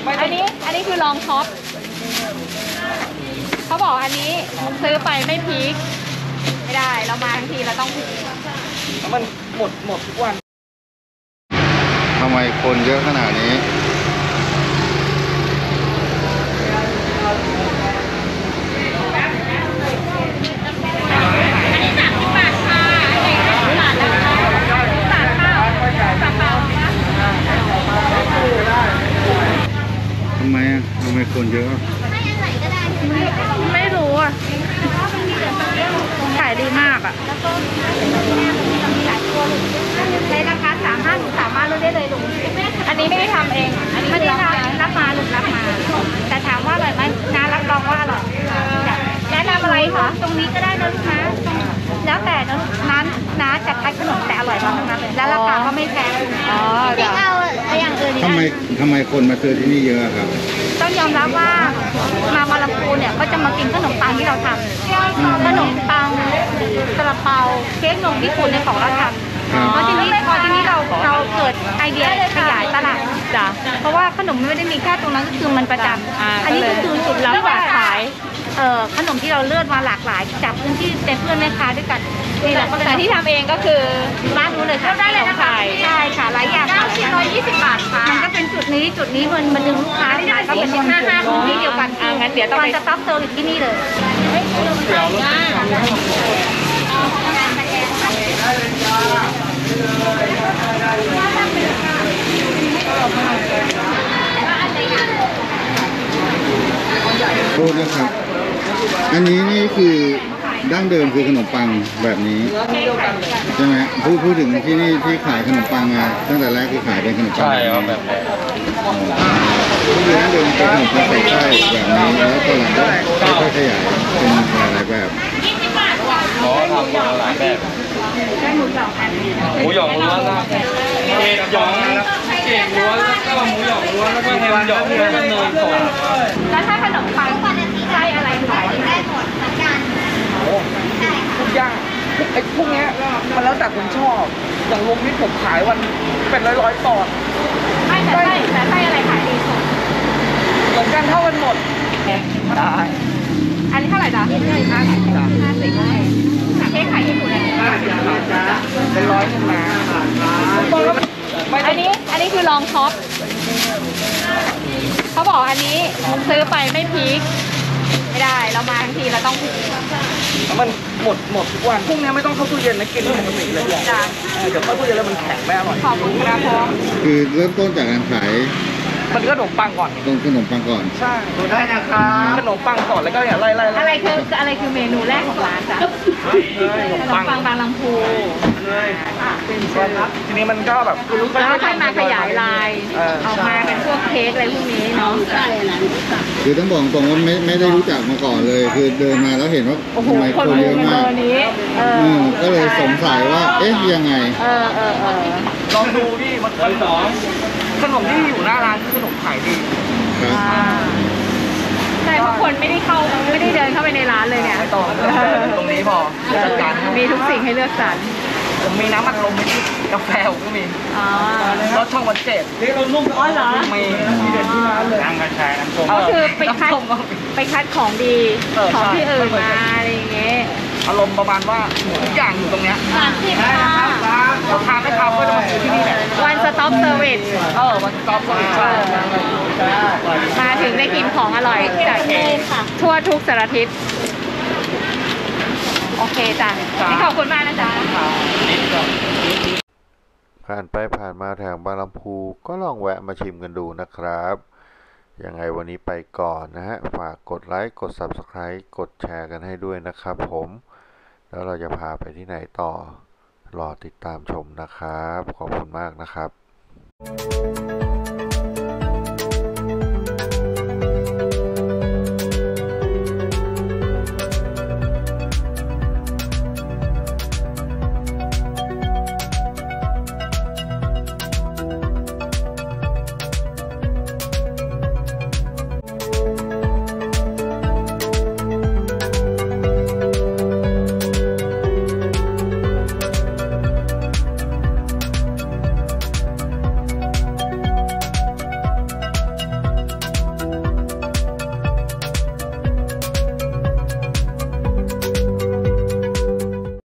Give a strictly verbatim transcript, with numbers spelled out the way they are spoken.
อันนี้อันนี้คือลองท็อปเขาบอกอันนี้ซื้อไปไม่พีคไม่ได้เรามาทั้งทีเราต้องพีคมันหมดหมดทุกวันทำไมคนเยอะขนาดนี้ทำไมอ่ะทำไมคนเยอะไม่รู้อ่ะขายดีมากอ่ะในราคาสามห้าสามารถรู้ได้เลยลุงอันนี้ไม่ได้ทำเองอันนี้ไม่ได้รับมาลุงรับมาแต่ถามว่าอร่อยไหมน้ารับรองว่าอร่อยแนะนำอะไรคะตรงนี้ก็ได้นะลูกค้าแล้วแต่นะน้าน้าจัดขนมแต่อร่อยมากทั้งนั้นเลยและราคาก็ไม่แพงอ๋อจริงเอาอย่างอื่นทำไมทำไมคนมาซื้อที่นี่เยอะครับต้องยอมรับว่ามามาลำพูนเนี่ยก็จะมากินขนมปังที่เราทำขนมปังซาลาเปาเค้กนมญี่ปุ่นในของเราทำเพราะทีนี้พอทีนี้เราเราเกิดไอเดียขยายตลาดจ้ะเพราะว่าขนมไม่ได้มีแค่ตรงนั้นก็คือมันประจำอันนี้ก็คือจุดรับฝากขายเอ่อขนมที่เราเลือกมาหลากหลายจากพื้นที่เต็มเพื่อนแม่ค้าด้วยกันนี่แหละแต่ที่ทำเองก็คือร้านนู้นเลยค่ะได้เลยนะคะใช่ค่ะหลายอย่างค่ะชิ้นร้อยยี่สิบบาทค่ะมันก็เป็นจุดนี้จุดนี้มันมันดึงลูกค้าได้ก็เป็นห้าห้าพื้นที่เดียวกันอ่างั้นเดี๋ยวต้องไปสต็อกเซอร์วิสที่นี่เลยโทษนะครับอันนี้นี่คือดั้งเดิมคือขนมปังแบบนี้ใช่ไหมพูดพูดถึงที่นี่ที่ขายขนมปังมาตั้งแต่แรกคือขายเป็นขนมปังใช่ครับแบบนี้คือดั้งเดิมเป็นขนมปังใส่ไส้แบบนี้แล้วตอนหลังก็ค่อยๆขยายเป็นหลายแบบอ๋อทำมาหลายแบบหมูหยองล้วนนะเกล็ดหยองเกล็ดล้วนแล้วก็หมูหยองล้วนแล้วก็แฮมหยองแล้วก็เนยสดแล้วถ้าขนมปังไส้อะไรขายได้หมดเหมือนกันโอ้ทุกอย่างไอ้พวกนี้มันแล้วแต่คนชอบอย่างลุงนี่ผมขายวันเป็นร้อยร้อยปอนด์ไม่แต่ไส้แต่ไส้อะไรขายดีสุดเหมือนกันเท่ากันหมดได้อันนี้เท่าไหร่จ๊ะห้าสิบห้าสิบเค้กขายญี่ปุ่นอะไรเป็นร้อยขึ้นมาอันนี้อันนี้คือลองท็อปเขาบอกอันนี้ซื้อไปไม่พีคไม่ได้เรามาทั้งทีเราต้องพีคมันหมดหมดทุกวันพรุ่งนี้ไม่ต้องเข้าตู้เย็นนะกินปกติเลยจ้ะเดี๋ยวเข้าตู้เย็นแล้วมันแข็งไม่อร่อยขอบคุณครับพร้อมคือเริ่มต้นจากการขายมันก็ขนมปังก่อนตรงขนมปังก่อนใช่ดูได้นะครับขนมปังก่อนแล้วก็เนี่ยไล่ไล่อะไรคืออะไรคือเมนูแรกของร้านจ้ะขนมปังบางลำพูทีนี้มันก็แบบแล้วค่อยมาขยายลายออกมาเป็นพวกเค้กอะไรพวกนี้เนาะคือต้องบอกตรงว่าไม่ไม่ได้รู้จักมาก่อนเลยคือเดินมาแล้วเห็นว่าทำไมคนเยอะมากก็เลยสงสัยว่าเอ๊ะยังไงเออเออเออลองดูดิมันเป็นสองขนมที่อยู่หน้าร้านขนมขายดีใช่เพราะคนไม่ได้เข้าไม่ได้เดินเข้าไปในร้านเลยเนี่ยไม่ต้องตรงนี้พอจัดการมีทุกสิ่งให้เลือกสรรผมมีน้ำอัดลมมีกาแฟก็มีรสช่องวันเจ็ดนี่เรานุ่มอ๋อเหรอมีมีเด็ดที่ร้านเลยน้ำกระชายน้ำส้มก็คือไปคัดไปคัดของดีของที่อื่นมาอะไรอย่างเงี้ยอารมณ์ประมาณว่าทุกอย่างอยู่ตรงเนี้ยสามสิบค่ะเราทานไม่ทานก็จะมาซื้อที่นี่แหละวันสต็อปเซอร์วิสเออวันสต็อปเซอร์วิสมาถึงได้กินของอร่อยจากทั่วทุกสารทิศโอเคจ้ะขอบคุณมากนะจ๊ะผ่านไปผ่านมาแถวบางลำพูก็ลองแวะมาชิมกันดูนะครับยังไงวันนี้ไปก่อนนะฮะฝากกดไลค์กด ซับสไครบ์ กดแชร์กันให้ด้วยนะครับผมแล้วเราจะพาไปที่ไหนต่อรอติดตามชมนะครับขอบคุณมากนะครับ